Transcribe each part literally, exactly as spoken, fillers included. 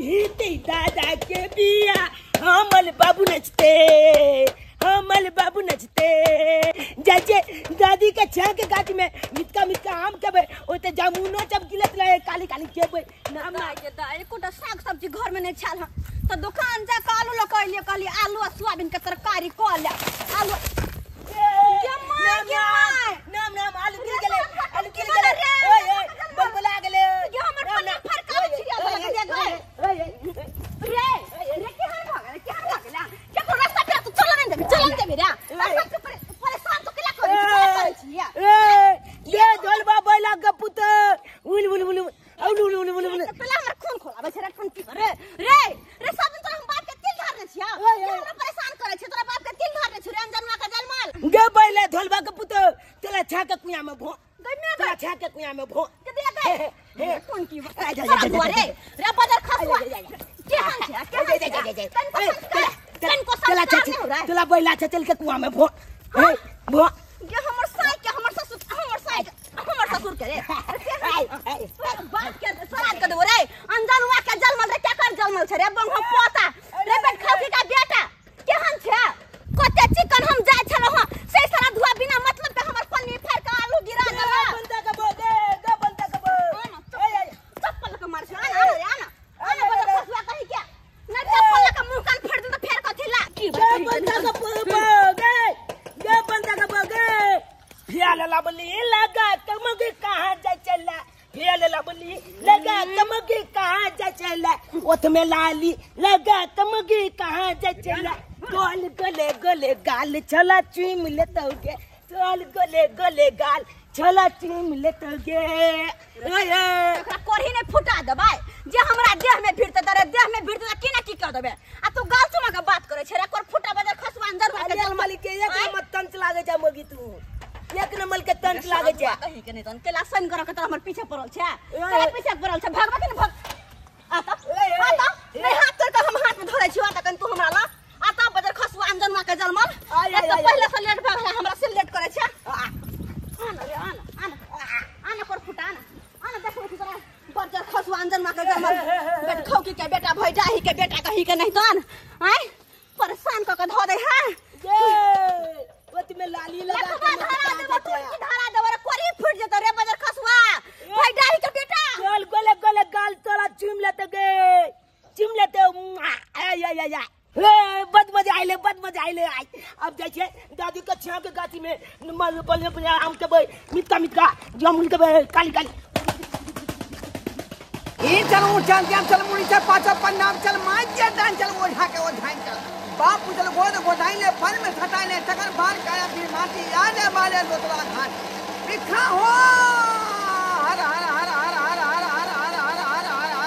हिते दादा के बिया हमल बाबू नचते हमल बाबू नचते जैसे दादी के छह के गाछ में मिटका मिटका आम के बे ओते जामुनो सब गिलत रहे काली काली के बे नाम ना के दा एकोटा साग सब्जी घर में नहीं छाल त दुकान जा के आलू लकैलिए कहली आलू आ सोयाबीन के तरकारी क ले आलू जम्मा जम्मा नाम नाम आलू गिर गेले आलू गिर गेले ओए ओए बलबला गेले ये हमर पन्नी फरका छिया लगे दे रे रे के हाल भागले के हाल भागला के तो रास्ता पे तू चल नहीं दे चल नहीं दे रे परेशान तो केला कर छिया ए ये ढोलबा बैला के पुत उल उल उल उल उल उल उल उल पहले हमर खून खोलाबे छै रे खून की रे रे रे सब दिन तो हम बाप के तिल धरने छिया हमरा परेशान करे छै तोरा बाप के तिल धरने छै रे अंजनवा के जलमाल गे बैला ढोलबा के पुत चला छा के कुया में भो गन्ने चला छा के कुया में भो के दे दे हे खून की जा जा जा रे रे बदर खसवा के हाल छै के हाल छै तन को चला चला चला बैला चल के कुआ में भो हे भो ये हमर साई के हमर ससुर हमर साई हमर ससुर के रे बात के सराद कर दो रे अंजनवा के जलमल रे क्या कर जलमल छै रे बंग हम पोता रे बेट खौकी का बेटा केहन छै कते चिकन हम जाय छलो ह से सारा धुआ बिना मतलब पे हमर पन्नी फेर के आलू गिरा देला बंदा के बो दे दे बंदा के बो चप्पल के मार छै आना आना आना बड़ा फसवा कहि के ना चप्पल के मुंह कान फेर दे त फेर कथि ला की बंदा के बो गे गे बंदा के बो गे फियाल लबली लगा तमगे कहां जा चला फियाल लबली लगा तमगे कहां जा चला ओथ में लाली लगा तमगे कहां जा चला गोल गले गले गाल छला चुम लेतोगे गोल गले गले गाल छला चुम लेतोगे ओए एकरा कोरही ने फुटा देबै जे हमरा देह में भिड़ते तरे देह में भिड़ते की ना की कर देबै आ तू गाल चुमा के बात करे छै रे कोर फुटा बदर खसवा अंदर के जलमली के एक नंबर तंच लागे जा मगी तू एक नंबर के तंच लागे छै कहि के नहीं तन केला सन कर के त हमर पीछे पड़ल छै तेरा पीछे पड़ल छै भगवा के भग आता आता नहीं हाथ कर के हम हाथ में धरे छी आता कन तू हमरा ला आता बदर खसवा अंजनवा के जलमल एक तो पहले से लेट भाग हमरा से लेट करे छै आना रे आना आना आना कोर फुटा आना आना देखो की तरह बदर खसवा अंजनवा के जलमल बेट खौकी के बेटा भैडाही के बेटा कहि के नहीं तन हैं परेशान क के ध दे है ये ओत में लाली लगा के धारा देबो तू की धारा देबो रे कोरी फुट जतो रे बदर खसवा भैडाही के बेटा गोल गोले गोले गाल तोरा चुम लेते गे चुम लेते आय आय आय हे बद मजा आइले बद मजा आइले आई अब जाय छै दादी के छह के गाछी में मल बल में आम के बे मिटका मिटका जामुन के बे काली काली ई चल उठन के चल मुड़ी से पाछा पन्नाम चल माय के डान चल ओढ़ा के ओढ़ाई चल बाप चल गोद गोदाई ले फल में छटाई ले तकर बार काया फिर माटी आने वाले लोतला घाट बिखा हो हर हर हर हर हर हर हर हर हर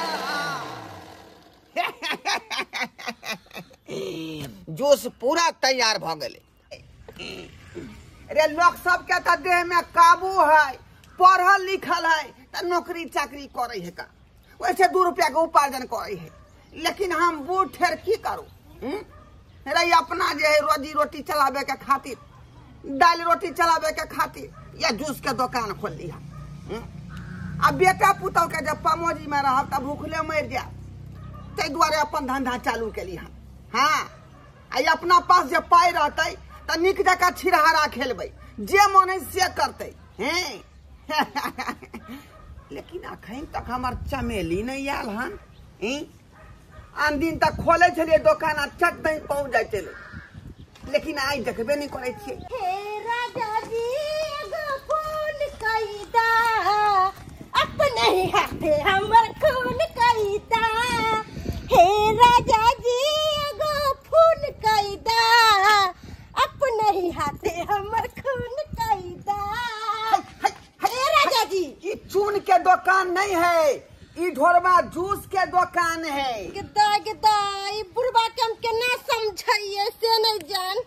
हर जोश पूरा तैयार भ गेले रे लोग सब के त देह में काबू है पढ़ल लिखल है त नौकरी चाकरी करे है का वैसे दो रुपया के उपार्जन करे है लेकिन हम बूढ़ ठेर की करू रे अपना जे है रोजी रोटी चलावे के खातिर दाल रोटी चलावे के खातिर या जूस के दुकान खोल लिया अब बेटा पुतौ के जब पमोजी में रह तब भूखले मर जा ते द्वारे अपन धंधा चालू के लिया हाँ आ अपना पास जब पाई रहते तो निक जका छिरहारा खेलबे जे मन है से करते हैं लेकिन अखन तक हमार चमेली नहीं आयल हन आन दिन तक खोले छलिए दुकान आ चट नहीं पहुंच जाए चले लेकिन आई देखबे नहीं करे छिए हे राजा जी एगो फूल कैदा अपने ही हाथे हमर खून कैदा हे राजा जी एगो फूल कैदा अपने ही हाथे हमर खून कैदा हे राजा जी ई चून के दुकान नहीं है ई ढोरवा जूस के दुकान है गदा गदा ई बुढ़वा के हम केना समझाइए से नहीं जान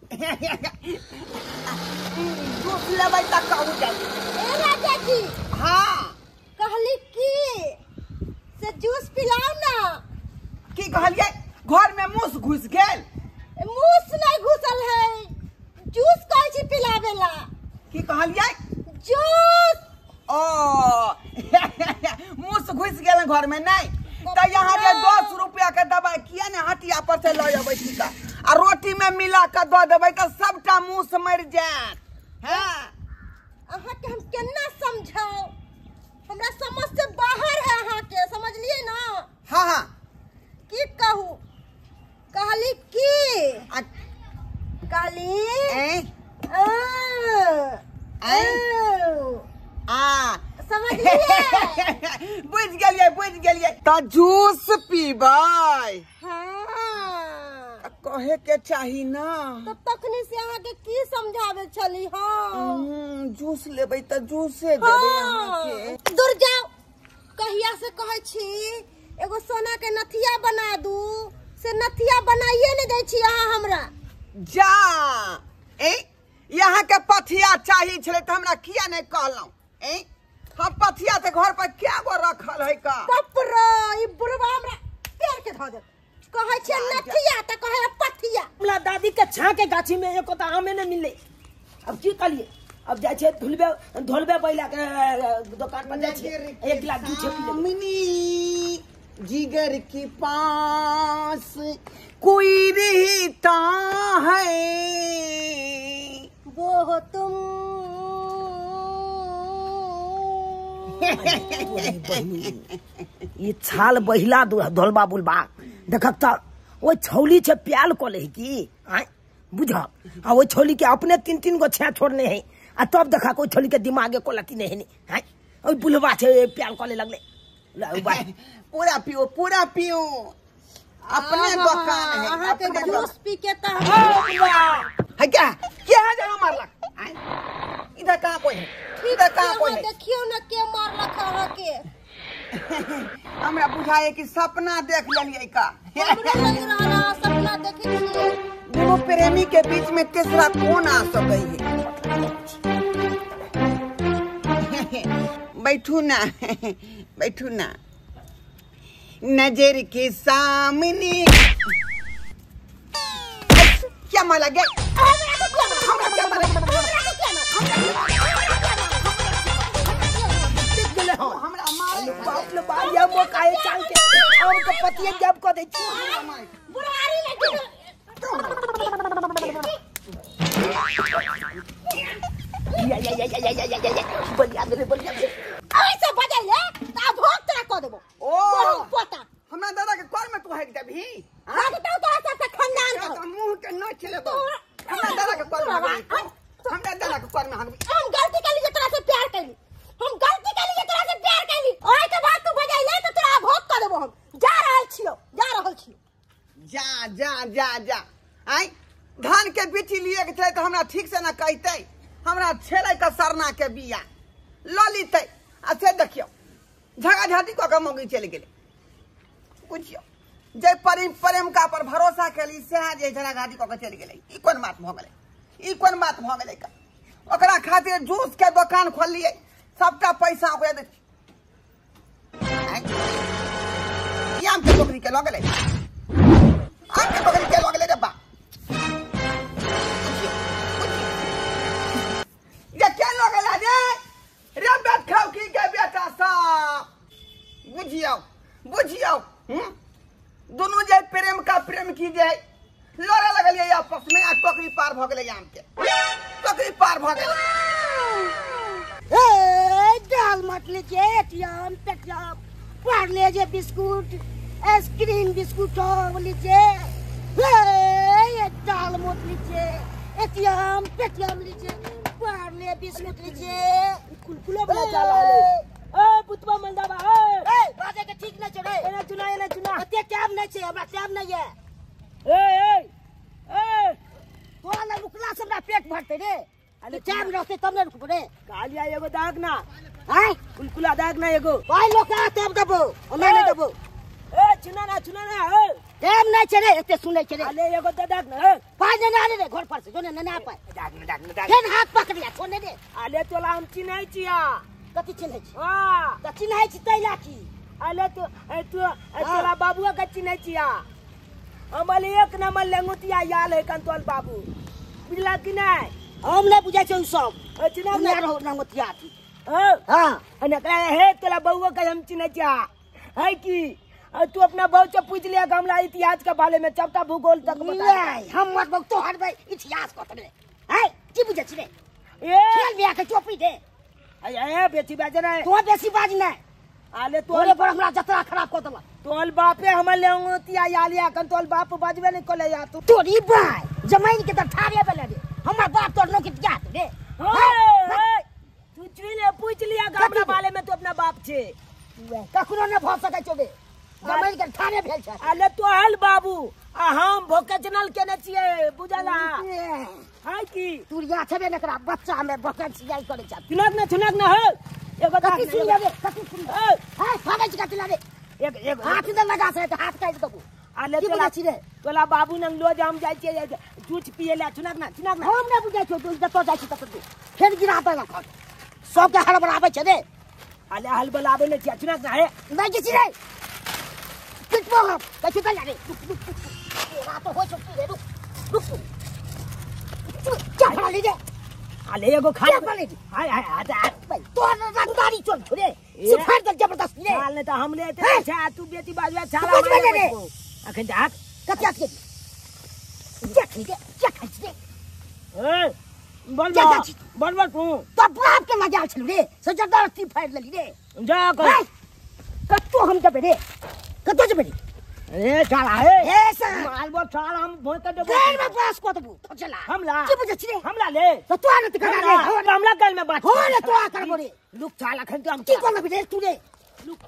जूस लेबै त कहू जाई ए राजा जी हां कहली की से जूस पिलाओ ना की कहलिए घर में मूस घुस गेल मूस नहीं घुसल है जूस कहै छी पिलावेला की कहलिए जूस ओ मूस घुस गेल घर में नहीं तो यहाँ के दोस्त के दवाई किया ने हटिया पर से ले अबै छी का आ रोटी में मिला के द देबै त सबटा मुंह से मर जात। हां अहाँ के हम केना समझाओ, हमरा समझ से बाहर है अहाँ के, समझलिए ना। हां हां की कहूं, कहली की आ कहली ए आ, ए आ, आ समझलिए। बुझ गेलिए बुझ गेलिए त जूस पीबै। हाँ कहे के चाही ना तो तखनी से अहाँ के की समझावे छली। हाँ हम्म, जूस लेबै त जूसे देबै अहाँ के। दूर जाओ, कहिया से कहे छी एगो सोना के नथिया बना दू, से नथिया बनाइए ने दै छी अहाँ हमरा। जा ए यहाँ के पथिया चाहिए छले त हमरा किया नहीं कहलौ। ए हम पथिया ते घर पर क्या गो रखल है का। पपरो ई बुढ़वा हमरा पेड़ के धो दे, कहे छी नथिया त कहे पथिया। हमरा दादी के छा के गाछी में एको त आमे न मिले। अब की करिए, अब जाय छे धुलबे धोलबे बैला के दुकान पर जाय छे एक गिलास दूध छे पी ले। मिनी जिगर के पास कोई रहता है वो तुम ये छाल बहिला धोलबा बुलबा देखक त ओ छौली छे प्याल को ले की आय बुझ आ ओ छौली के अपने तीन तीन गो छे छोड़ने है आ तब देखा कोई छौली के दिमागे को लकी नहीं है ओ बुलबा छे प्याल को ले लगले। पूरा पियो पूरा पियो अपने दुकान है अहाँ के अपने जूस पी के त है क्या क्या है जरा मारलक। इधर कहाँ कोई है, इधर कहाँ कोई है। देखियो न के मारलक अहाँ के। हमरा बुझाए कि सपना देख लेलिए का। हमरा लग रहा सपना देखे छिए। दोनों प्रेमी के बीच में तीसरा कौन आ सके है। बैठू ना बैठू ना नजर के सामने क्या माला गया पतिया जब को दे बुढ़ारी लेके या या या या या या या बलिया दे बलिया दे ऐसे बजाइए ता भोग तेरा को देबो। ओ पोता हमरा दादा के कर में तू है देबही। हां तो तोरा से खानदान का का मुंह के न चले तो हमरा दादा के कर में हमरा दादा के कर में हम गलती कर लिए तोरा से प्यार कैली, हम गलती कर लिए तोरा से प्यार कैली ओए के बाद तू बजाइले तो तोरा भोग कर देबो। हम जा रहल छियो जा रहल छियो जा जा जा जा आई धान के बिठी लिए के थे तो हमरा ठीक से ना कहते हमरा छेले का सरना के बिया ललिते आ से देखियो झगा झाटी को के मौगी चले गेले। बुझियो जे प्रेम प्रेम का पर भरोसा केली से जे झगा घाटी को के चले गेले। ई कोन बात भ गेले, ई कोन बात भ गेले का। ओकरा खातिर जूस के दुकान खोल लिए सबटा पैसा ओकरा दे याम के बकरी के लगले आम के बकरी के लगले रे बा। ये क्या लगला रे रे बैठ खाओ की के बेटा सा। बुझियो बुझियो हम दोनों जे प्रेम का प्रेम की जाए लड़ा लगलिए आपस में आ टोकरी पार भ गेले आम के टोकरी पार भ गेले। ए दाल मत लीजिए एटीएम पेटीएम पार लीजिए बिस्कुट आइसक्रीम बिस्कुट लीजिए। ए दाल मत लीजिए एटीएम पेटीएम लीजिए पार ले बिस्कुट लीजिए। कुलकुला बना जाला ले ए पुतवा मंदाबा ए ए बाजे के ठीक न चढ़े एना चुना एना चुना अते टाइम नहीं छे हमरा टाइम नहीं है। ए ए ए तोरा ना रुकला से हमरा पेट भरते रे अरे टाइम रहते तब न रुक रे। कालिया एगो दाग ना हां कुलकुला दाग ना एगो भाई लोग आ तब दबो हमरा नहीं दबो। ए चुना ना चुना ना ए टाइम नहीं छे रे एते सुनै छे रे। अले एगो दाग ना ए पाँच जना आने रे घर पर से जोने न ना पाए दाग ना दाग ना दाग फेन हाथ पकड़िया छोने रे। अले तोला हम चिन्है छिया कथि चिन्है छी हां त चिन्है छी तैला की। अले तू ए तू तोला बाबुआ का चिन्है छिया हमल एक नंबर लंगुतिया याल है कंतोल बाबू बुझला कि नहीं। हम नहीं बुझै छै उ सब ए चिन्ह हमरा रहो नंगतिया थी। हां हां अने कहे हे तोला बउआ का हम चिन्है छिया है कि और तू अपना बहू से पूछ लिया हमला इतिहास के बारे में चपटा भूगोल तक बता हम मत बक तो हट भाई इतिहास को तने है की बुझे छिने ए खेल बिया के चोपी दे ए बेटी बाजे ना तो बेसी बाज ना आले तोरे पर हमरा जतरा खराब कर दला तोल बापे हमर ले उतिया यालिया कन तोल बाप बजबे नहीं कोले या तू तोरी भाई जमाइन के त ठाड़े बेले रे हमर बाप तोर नो के क्या रे तू चुले पूछ लिया हमरा बारे में तू अपना बाप छे कखनो न भ सकै छोबे जमाइन के ठाड़े भेल छ आले तो हल बाबू आ हम भोकेशनल केने छिए बुझला हाय की तू या छबे न करा बच्चा में बकन सियाई करे छ सुनक न सुनक न हो एगो कति सुन लेबे कति सुन है फाड़े छ कति लाबे एक एक हाथ दे लगा से हाथ काट दबू आले तोला छी रे तोला बाबू नंग लो हम जाय छिए दूध पिए ला सुनक न सुनक न हम न बुझै छ तू जतो जाय छी ततो तू फेर गिरा दे लखन सब के हड़ बराबर छ रे आले हल बलाबे न छी सुनक न है नहीं किसी रे कित बोल कछु कर रे रात हो सकती रे रुक रुक क्या खा लीजिए आले एगो खा क्या खा लीजिए हाय हाय हाय भाई तो रंगदारी चल छोड़े सिफार दल जबरदस्त रे हाल ने तो हम ले थे छा तू बेटी बाजवा छाला कुछ बने रे अखन जात कत्या के क्या ठीक है क्या खाई रे ए बोल बोल बोल बोल तू तो बाप के मजाल छल रे सजरदस्ती फाड़ लेली रे जा कर कत्तो हम जबे रे कत्तो जबे रे ए छाला है ए सर माल बो छाला हम भों कर देबो ट्रेन में पास को दबू तो चला हमला की बुझे छी रे हमला ले तो तू आने त करा रे हमला कल में बात हो रे तो आ कर बोरे लुक छाला खन तो हम की कोन भी रे तू रे लुक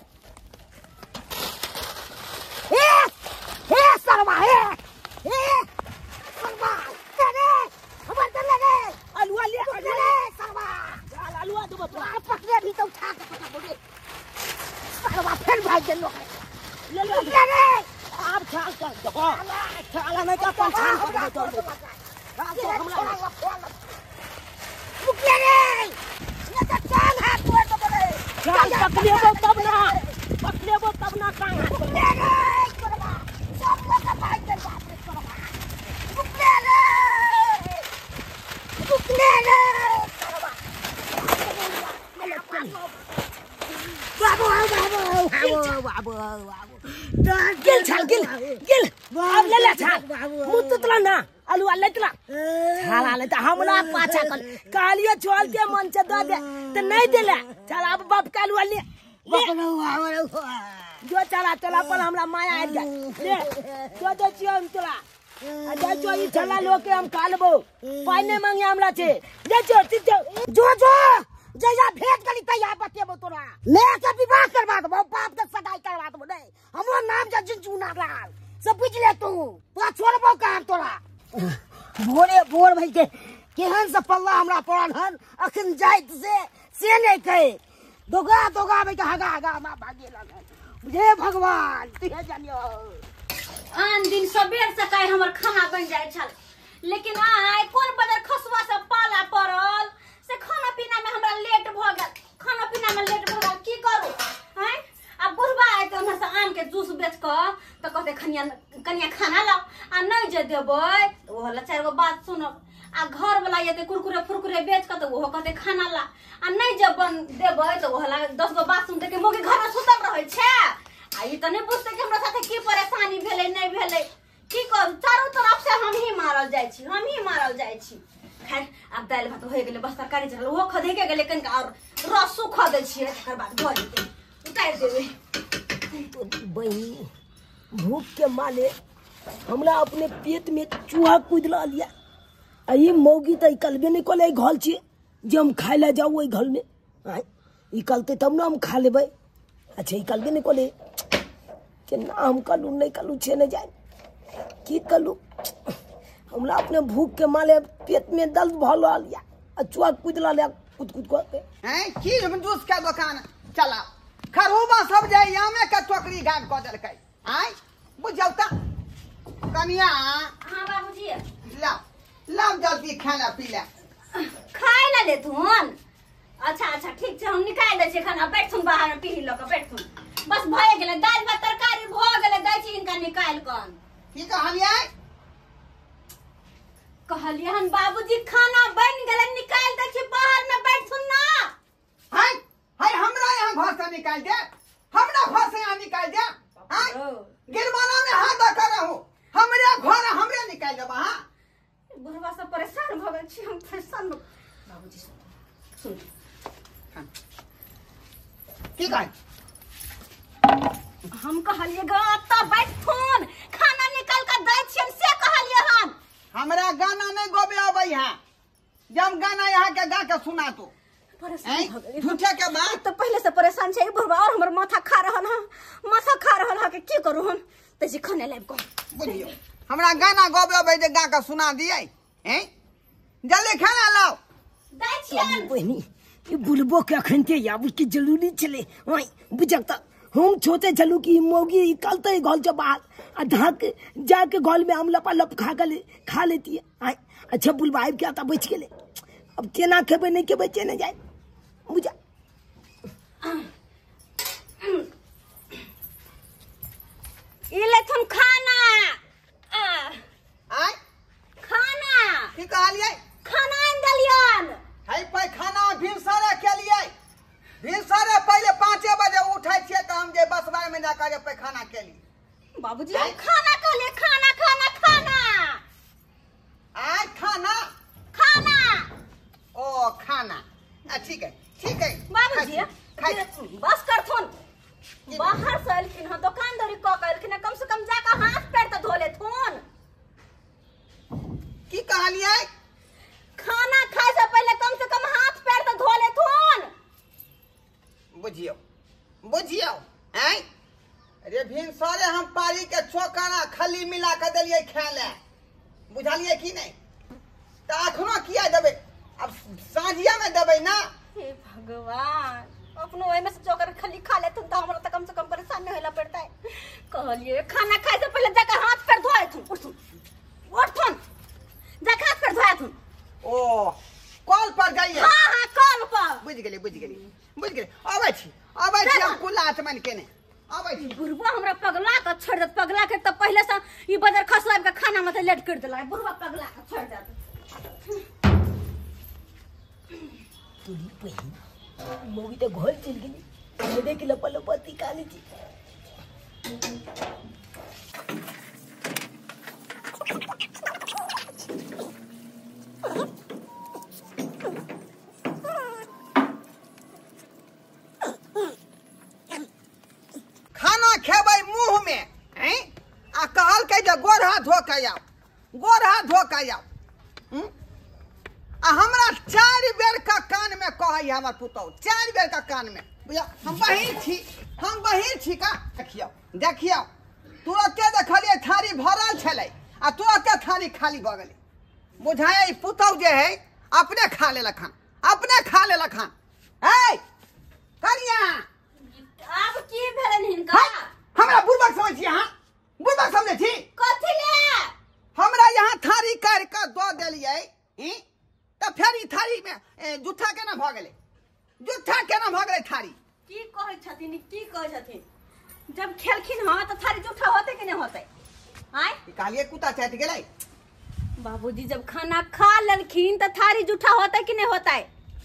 ए ए सरवा ए ए सरवा करे हमर दल रे अलुआ ले रे सरवा चल अलुआ दो तो आ पकड़े भी तो उठा के पकड़ बोरे सरवा फिर भाग दे लो ले ले ले रे आप छाल कर देखो छाला नहीं का पंछान कर दो रुक ले रे ये तो चाल हाथ में तो बोले छाल पकड़िए वो तब ना पकड़िए वो तब ना कांग ले रे सरवा सब लोग का भाग दे बाप रे सरवा रुक ले रे रुक ले रे सरवा बाबू बाबू बाबू बाबू बाबू गिल छाल गिल गिल अब ले ले छाल मुत तला ना अलुआ ले तला छाला ले त हमला पाछा कर कालियो छोल के मन से दे दे त नहीं देला चल अब बाप का अलुआ ले जो चला चला पर हमरा माया आ जा ले जो जो छियो हम तला आ जो ई छला लोके हम कालबो पाइने मांगे हमरा छे जे जो जो जो जया भेंट गली तैयार बतेबो तोरा मैं के विवाह करवा दबो बाप के सगाई करवा दबो नहीं हमरो नाम जे जुना लाल सब बुझ ले तू तोरा छोड़बो काम तोरा भोरे भोर भई के केहन से पल्ला हमरा पड़ल हन अखन जाइत से से नहीं कहे दोगा दोगा भई के हगा हगा मा भागे लगन बुझे भगवान तुहे जानियो आन दिन सबेर सकाय हमर खाना बन जाय छल लेकिन आय कोन बदर खसवा से पाला पड़ल से खाना पीना में हमरा लेट भ गेल खाना पीना में लेट भ गेल की करू हैं अब बुढ़बा आय त ओना से आम के जूस बेच क त कहते खनिया कनिया खाना लाओ आ नहीं जे देबै त ओहला चार गो बात सुनब आ घर वाला ये कुरकुरे फुरकुरे बेच क त ओहो कहते खाना ला आ नहीं जे बन देबै त ओहला दस गो बात सुनते के मोगी घर में सुतल रहै छै आ ई त नहीं बुझते कि हमरा साथे की परेशानी भेलै नहीं भेलै की करू चारों तरफ से हम ही मारल जाय छी हम ही मारल जाय छी खैर अब दाल भात हो गेले बस तरकारी चल वो खदे के गेले कन और रसो खदे छी तकर बाद घर के उतार देबे बही भूख के माले हमरा अपने पेट में चूहा कूदला लिया आई मौगी त कलबे नहीं कोले घर छी जे हम खाए ला जाऊ ओई घर में आय ई कलते तब ना हम खा लेबै अच्छा ई कलबे नहीं कोले के ना हम कलू नहीं कलू छे न जाए की कलू हमरा अपने भूख के माले पेट में दर्द भल लिया आ चूहा कूदला लिया कुद कुद करके हैं की जूस का दुकान चला खरूबा सब जाय यामे के टोकरी गाम क देलकै आय बुझौ त कनिया हां बाबूजी ला लाओ जल्दी खाना पी ले खाए ला ले तुन अच्छा अच्छा ठीक छै हम निकाल दे छी खाना बैठ सुन बाहर में पीही ल के बैठ सुन बस भए गेले दाल भात तरकारी भ गेले दै छी इनका निकाल कन की कहलियै कहलिए हन बाबूजी खाना बन गेले निकाल दे छी बाहर में बैठ सुन ना हाय हाय हमरा यहां घर से निकाल दे हमरा घर से यहां निकाल दे गिरमाना में हाथ कर रहूं हमरे घर हमरे निकाल देबा। हां बुढ़वा सब परेशान भ गेल छी हम परेशान। बाबूजी सुन हां की कह हम कहलिए ग त बैठ फोन खाना निकाल के दै छियन से कहलिए हम। हमरा गाना नहीं गोबे आबै है जब गाना यहाँ के गा के सुना तो परेशान भ गेल झूठे के बात तो पहले से परेशान छै बुढ़वा और हमर माथा खा रहल ह माथा खा रहल ह के की करू हम तैसे खाने लाइब को बुझियो हमरा गाना गोबे आबै जे गा के सुना दियै हैं जल्दी खाना लाओ दै छियन। बहनी ये बुलबो के अखन के आबू की जरूरी चले ओए बुझक त हम छोटे चलू की मोगी निकलते घोल से बाहर आ ढाक जाके घोल में हम लपा लप खा के खा लेती है। आय अच्छा बुलवाइब क्या था बच गेले अब केना खेबे नहीं खेबे चने जाए बुझा इले तुम खाना आ आय खाना की कहलियै खाना आन दलियन है पे खाना भिनसरे के लिए भिनसरे पहले पाँचे बजे उठै छियै त हम जे बस बार में जाकर पे खाना के लिए बाबूजी हम खाना कहले खाना खाना खाना आय खाना खाना ओ खाना आ ठीक है ठीक है बाबूजी खाइ बस कर थुन बाहर से अलखिन ह दुकानदारी क के अलखिन कम से कम जाकर हाथ पैर तो धो ले थुन। की कहलियै खाना खाए से पहले कम से कम हाथ पैर तो धो ले थुन। बुझियो बुझियो हैं रे भिनसरे हम पारी के चोकाना खली मिला के देलियै खाय ले बुझलियै की नहीं त अखनो किया देबै अब साँझिया में देबै ना। हे भगवान अपनो ओए में से चोकर खली खा ले तुम तो हमरा त कम से कम परेशान नहीं होला पड़ता है। कहलिए खाना खाए से पहले जाकर हाथ पैर धोए थुन उठ थुन उठ थुन जाकर हाथ पैर धोए थुन। ओ कॉल पर जाइए हां हां कॉल पर बुझ गेली बुझ गेली बुझ गेली आबै छी आबै छी हम कुल्ला आचमन केने आबै छी। बुढ़वा हमरा पगला के छोड़ दे पगला के त पहले से ई बजर खसलाब के खाना में लेट कर देला बुढ़वा पगला के छोड़ दे। तुली बहन मोगी तो घोल चल गेली ये देख लपा लपती काली जी खाना खेबै मुंह में हैं आ कहल के जे गोर हाथ धो के आओ गोर हाथ धो के आओ हम्म? आ हमरा चार बेर का कान में कहै हमर पुतौ चार बेर का कान में बुझा हम बहिन छी हम बहिन छी का देखियो देखियो तुरते देखलिए थारी भरल छलै आ तुरते थारी खाली भ गेलै बुझाए ई पुतौ जे है अपने खा ले लखन अपने खा ले लखन ए करिया अब की भेलन हिनका हमरा बुढ़बक समझ छी हां बुढ़बक समझे छी कथि ले हमरा यहाँ थारी काट के दो देलिए हैं त फेर ई थारी में जूठा केना भ गेलै जूठा केना भ गेलै थारी की कहै छथिन की कहै छथिन जब खेलखिन हां त थारी जूठा होते कि नहीं होते आय कहलिए कुत्ता चाट गेलै बाबूजी जब खाना खा लेलखिन त थारी जूठा होते कि नहीं होता है।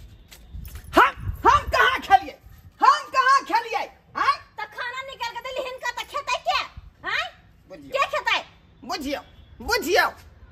हम हम कहां खेलिए हम कहां खेलिए हैं त खाना निकाल के देली हिनका त खेतै के हैं बुझियो के खेतै बुझियो बुझियो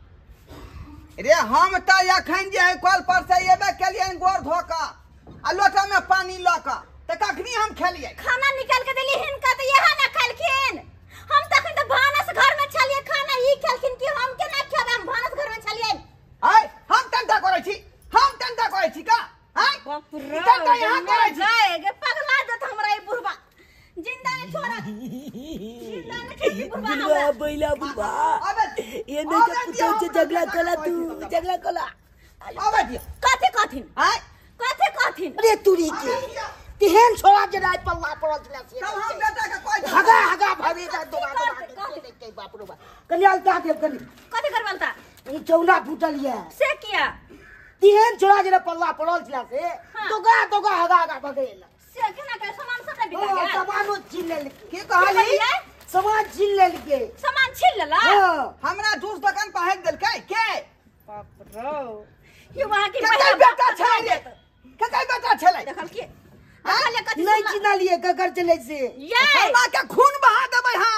रे हम त अखन जे है कल पर से एबे केलिए गोर धो के आ लोटा में पानी ल के त कखनी हम खेलिए खाना निकाल के देली हिनका त यहां ना खेलखिन हम तखन त भानस घर में छलिए खाना ई खेलखिन कि हम केना खेबै हम भानस घर में छलिए आय हम तंता करै छी हम तंता करै छी का हैं बाप रे तंता यहाँ करै छी जाएगे पगला जत हमरा ई बुढ़वा जिंदा नहीं छोड़ा जिंदा नहीं छोड़ी बुढ़वा बुलवा बैला बुलवा ये नहीं जब पुतौ से झगड़ा कला तू झगड़ा कला आबै दियो कथि कथिन हैं कथि कथिन अरे तुरी के तेहन छोड़ा के रात पल्ला पड़ल छला से तब हम बेटा के कोई हगा हगा भाभी दा दोगा दोगा देख के बाप रे बाप कल्याण ता दे कली कथि करबलता ई चौना फूटल ये से किया तेहन छोड़ा जे पल्ला पड़ल छला से दोगा दोगा हगा हगा भगेला से केना के सामान सब बिका ओ गया सामानो छीन लेल की कहली सामान छीन लेल के सामान छीन लेला हां हमरा दूस दुकान पर हेक देलकै के बाप रो ये वहां की ककर बेटा छलै रे ककर बेटा छलै देखल के देखल कथि नहीं चिन्हा लिए ककर चले से ये हमरा के खून बहा देबै हम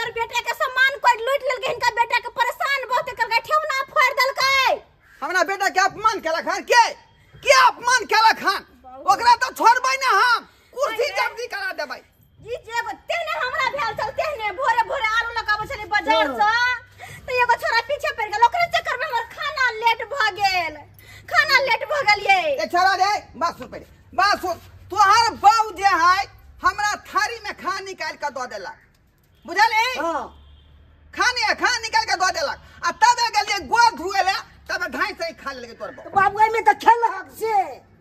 हमर बेटा के सम्मान कोई लूट लेलकै इनका बेटा के परेशान बहुत करके ठेवना फोड़ देलकै हमरा बेटा के अपमान केला खान के के अपमान केला खान ओकरा तो छोड़बै ना हम कुर्सी जब्दी करा देबै जी जेगो तेने हमरा भेल चल तेने भोरे भोरे आलू लगाबै छले बाजार से त एगो छोरा पीछे पड़ गेल ओकरे चक्कर में हमर खाना लेट भ गेल खाना लेट भ गेल ये ए छोरा रे बात सुन पहिले बात सुन तोहार बाऊ जे है हमरा थारी में खाना निकाल के दो देलक बुझले हां खाने खाना निकाल के दो देलक आ तब गेलिए गोड़ धुए ले तब ढाई से खा लेलके तोर बाप बाबू में तो खेल हक से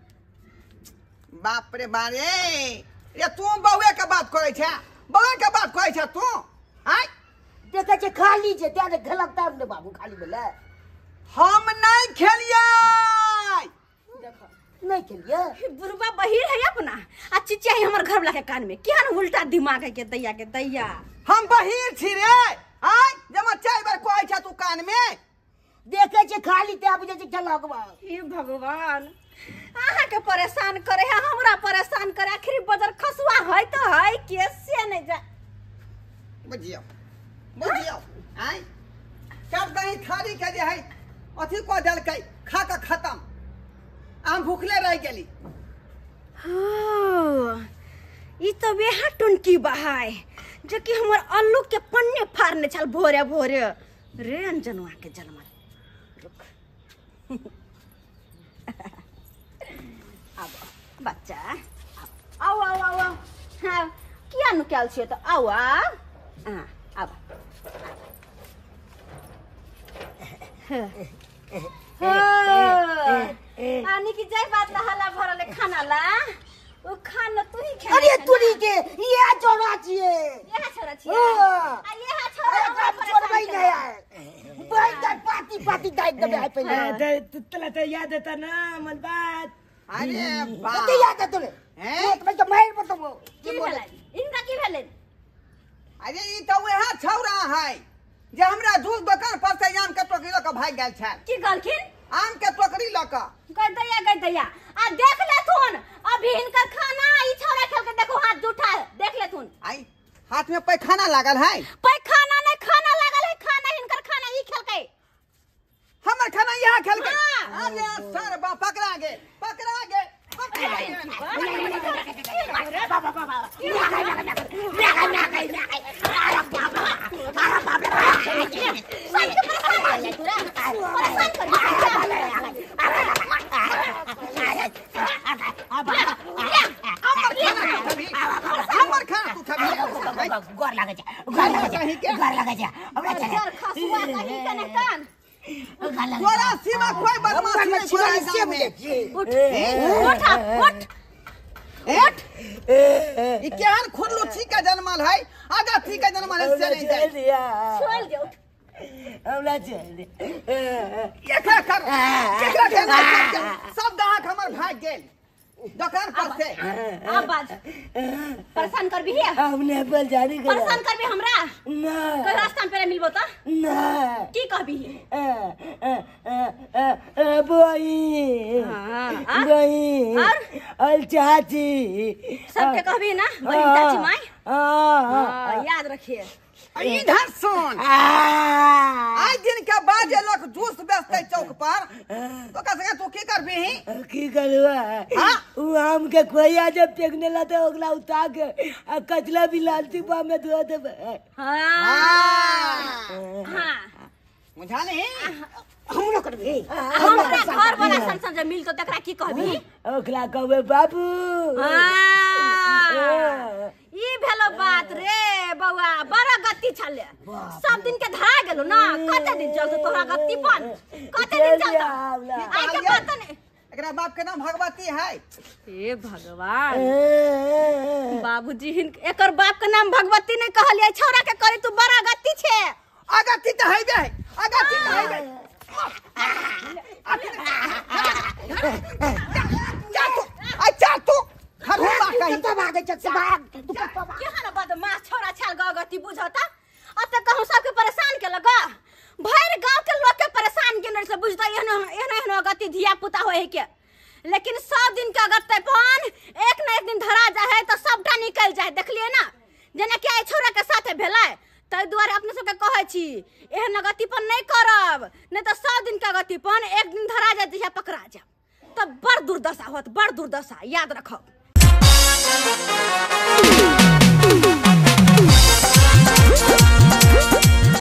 बाप रे बारे ये तू बउए के बात करे छ बउए के बात करे छ तू हाय देखे छ खाली जे ते खेलक तब ने बाबू खाली बोले हम नहीं खेलिए देखो नहीं खेलिए बुरबा बहिर है अपना आ चिचिया है हमर घर वाला के कान में केहन उल्टा दिमाग है के दैया के दैया हम बहिर छी रे हाय जमा चार बार कोई छ तू कान में देखे छ खाली ते बुझे छ खेलक बा हे भगवान आहा के परेशान करे है हमरा परेशान करे आखिर बजर खसुआ है तो है कैसे नहीं जा बुझियो बुझियो हाय कर दही थाली के जे है अथी को देलकै खा के खत्म हम भूखले रह गेली हां ई तो बेहा टुनकी बहाय जो कि हमर अल्लू के पन्ने फाड़ने चल भोरे भोरे रे अंजनवा के जन्म रुक अब बच्चा आओ आओ आओ आओ हाँ किया नुकल छे तो आओ हां अब आनी की जाय बात ला हला भरले खाना ला ओ खाना तू ही खा अरे तूरी के ये छोरा छिए यह छोरा छिए आ यह छोरा छोड़बै नहीं है भाई का पार्टी पार्टी दाई दबे है पहले तला तो याद है ना मन बात अरे बाप तो याद है तूने हैं तो मैं तो मार बताओ की भेलै इनका की भेलै अरे ई तो वह छौरा है जे हमरा दूध दुकान पर से आम के टोकरी ल के भाग गेल छै की गलखिन आम के टोकरी ल के कह दैया कह दैया आ देख ले थुन अभी इनका खाना ई छोरा खेल के देखो हाथ जूठा देख ले थुन आई हाथ में पैखाना लागल है पैखाना नहीं खाना लागल है खाना इनकर खाना ई खेल के हमर खाना यहाँ खेल के हाँ। अरे सर बा पकड़ा गेल पकड़ा गेल पकड़ा गेल बाबा बाबा हमर खाना तू खाबी गोर लागे छ गोर लागे छ गोर लागे छ हमरा घर खसुआ कहीं के न कान तोरा सिवा कोई बदमाश नहीं छोरा से में उठ उठ उठ उठ ई केहन खुल्लू छी के जन्मल है आगा थी के जन्मल है से नहीं जाए छोड़ दे उठ हमरा चल दे एकरा कर एकरा कर सब दहाक हमर भाग गेल दुकान पर से अब बात परेशान कर भी है हमने बल जारी कर परेशान कर भी हमरा ना कोई रास्ता में मिलबो त ना की कहबी बोई हां बोई और अल चाची सबके कहबी ना बहन चाची माई हां हां याद रखिए इधर सुन आज दिन के बाद जे लोग जूस बेचते चौक पर तो कह सके तू की करबी की करवा हां उ आम के खोया जब फेंकने ला तो ओकला उठा के आ कचला भी लालती पा में धो दे हां हां मुझा नहीं हम लोग करबे हमरा घर वाला संसन जे मिल तो तकरा की कहबी ओकला कहबे बाबू हां ई भेलो बात रे बौआ बड़ा गति छले सब दिन के धरा गेलो ना कते दिन चलतो तोरा गति बन कते दिन चलतो आई के बात ने एकरा बाप के नाम भगवती है हे भगवान बाबूजी हिन एकर बाप के नाम भगवती ने कहलिए छोरा के करे तू बड़ा गति छे अगति त हैबे अगति त हैबे जा तू अच्छा तू खबा कहीं तो भागे छ भाग तू केहन बदमाश छोरा छाल गगति बुझता अब तक कहूं सबके परेशान के लगा भर गांव के लोग के परेशान के से बुझता एहन एहन एहन गति धिया पुता होए के लेकिन सब दिन का गत्ते पान एक न एक दिन धरा जाए तो सबटा निकल जाए देखलिए ना जेना के छोरा के साथे भेलै त ताहि दुआरे अपने सबके कहै छी एहन गतिपन नहीं करब, नहीं तो सौ दिन का गतिपन एक दिन धरा जाए जहिया पकड़ा जाए तब बड़ दुर्दशा होत, बड़ दुर्दशा याद रखब।